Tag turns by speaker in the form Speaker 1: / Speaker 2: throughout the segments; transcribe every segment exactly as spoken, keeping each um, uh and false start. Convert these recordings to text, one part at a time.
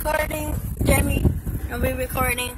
Speaker 1: recording? Jamie, are we recording?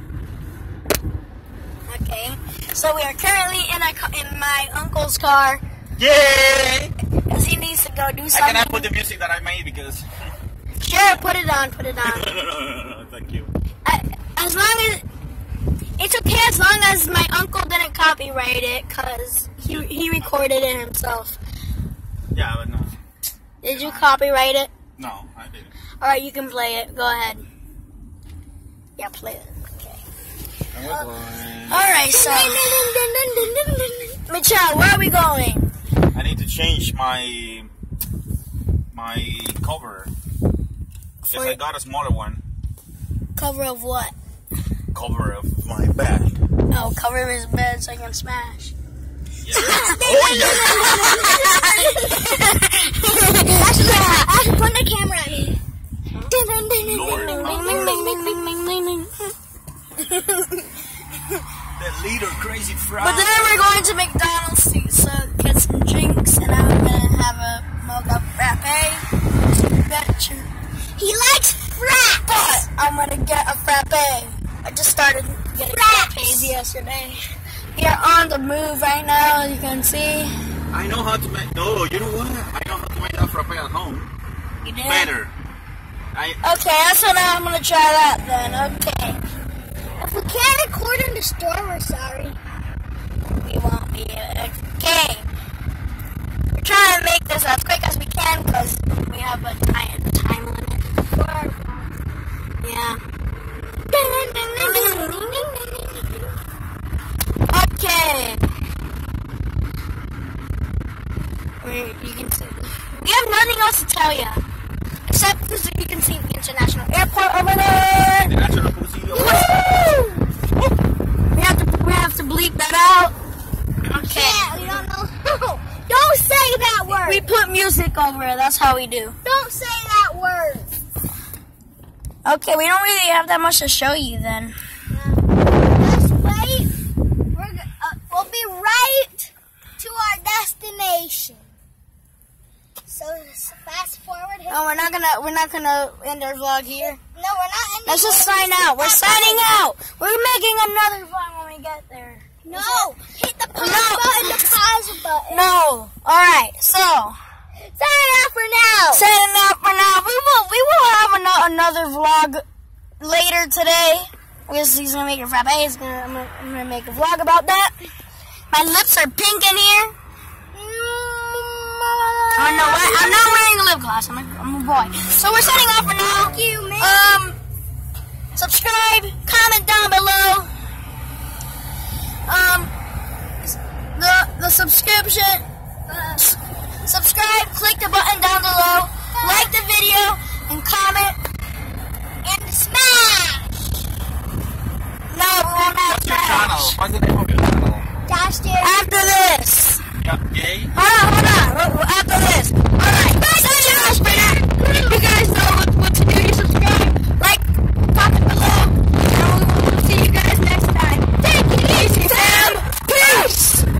Speaker 1: Okay. So we are currently in a in my uncle's car.
Speaker 2: Yay!
Speaker 1: Because he needs to go do something.
Speaker 2: I cannot put the music that I made because...
Speaker 1: Sure, put it on, put it on.
Speaker 2: no, no, no, no, no, thank you.
Speaker 1: I, as long as... It's okay as long as my uncle didn't copyright it, because he, he recorded it himself.
Speaker 2: Yeah, but no.
Speaker 1: Did you copyright it?
Speaker 2: No, I didn't.
Speaker 1: Alright, you can play it. Go ahead. Yeah, play it. Okay. Uh, Alright, so... Michelle, where are we going?
Speaker 2: I need to change my... my cover. Because I got a smaller one.
Speaker 1: Cover of what?
Speaker 2: Cover of my bed.
Speaker 1: Oh, cover his bed so I can smash.
Speaker 2: Yeah. Oh, yeah.
Speaker 1: Actually, put the camera at me.
Speaker 2: The leader, crazy frog.
Speaker 1: But then we're going to McDonald's to so get some drinks, and I'm gonna have a mocha frappe. Gotcha. He likes frappes. But I'm gonna get a frappe. I just started getting frappes yesterday. We are on the move right now, as you can see.
Speaker 2: I know how to make. No, you know what? I know how to make that frappe at home.
Speaker 1: You did?
Speaker 2: Better. I.
Speaker 1: Okay, so now I'm gonna try that then. Okay. If we can't record in the store, we're sorry. We won't be. Okay. We're trying to make this as quick as we can because we have a time, time limit. Yeah. Okay. We, you can see. We have nothing else to tell you. Except because you can see the international airport over there.
Speaker 2: The national pussy.
Speaker 1: We have to we have to bleep that out. Okay.
Speaker 3: Yeah, we don't know. Don't say that word.
Speaker 1: We put music over it. That's how we do.
Speaker 3: Don't say that word.
Speaker 1: Okay, we don't really have that much to show you then.
Speaker 3: Just wait. We're go uh, we'll be right to our destination. So, so fast forward. Hit
Speaker 1: No, we're not gonna we're not gonna end our vlog here.
Speaker 3: No, we're not ending.
Speaker 1: Let's just sign out. We're signing out. We're making another vlog when we get there.
Speaker 3: No, hit the pause
Speaker 1: No.
Speaker 3: button. The pause button.
Speaker 1: No. All right. So
Speaker 3: Sign out for now.
Speaker 1: signing out for now. We will we will have an another vlog later today. Because he's gonna make a frappe. He's gonna I'm, gonna I'm gonna make a vlog about that. My lips are pink in here. Oh no, what? I'm not wearing a lip gloss. I'm a, I'm a boy. So we're signing off for now.
Speaker 3: Thank you, man.
Speaker 1: Um, subscribe, comment down below. Um, the the subscription. Uh, subscribe. Click the button down below. Like the video and comment
Speaker 3: And smash.
Speaker 1: No, we're not
Speaker 2: What's your channel? What's the name of your channel?
Speaker 3: Dash there.
Speaker 1: after this.
Speaker 2: Yeah, gay.
Speaker 1: Hold on, hold on. After this.